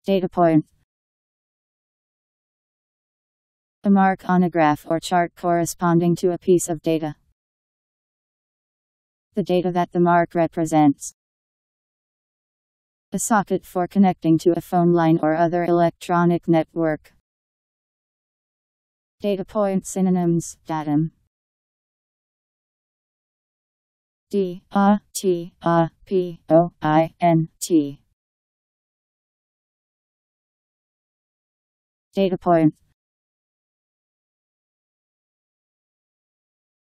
Data point. A mark on a graph or chart corresponding to a piece of data. The data that the mark represents. A socket for connecting to a phone line or other electronic network. Data point synonyms: datum. D-A-T-A-P-O-I-N-T. Data point.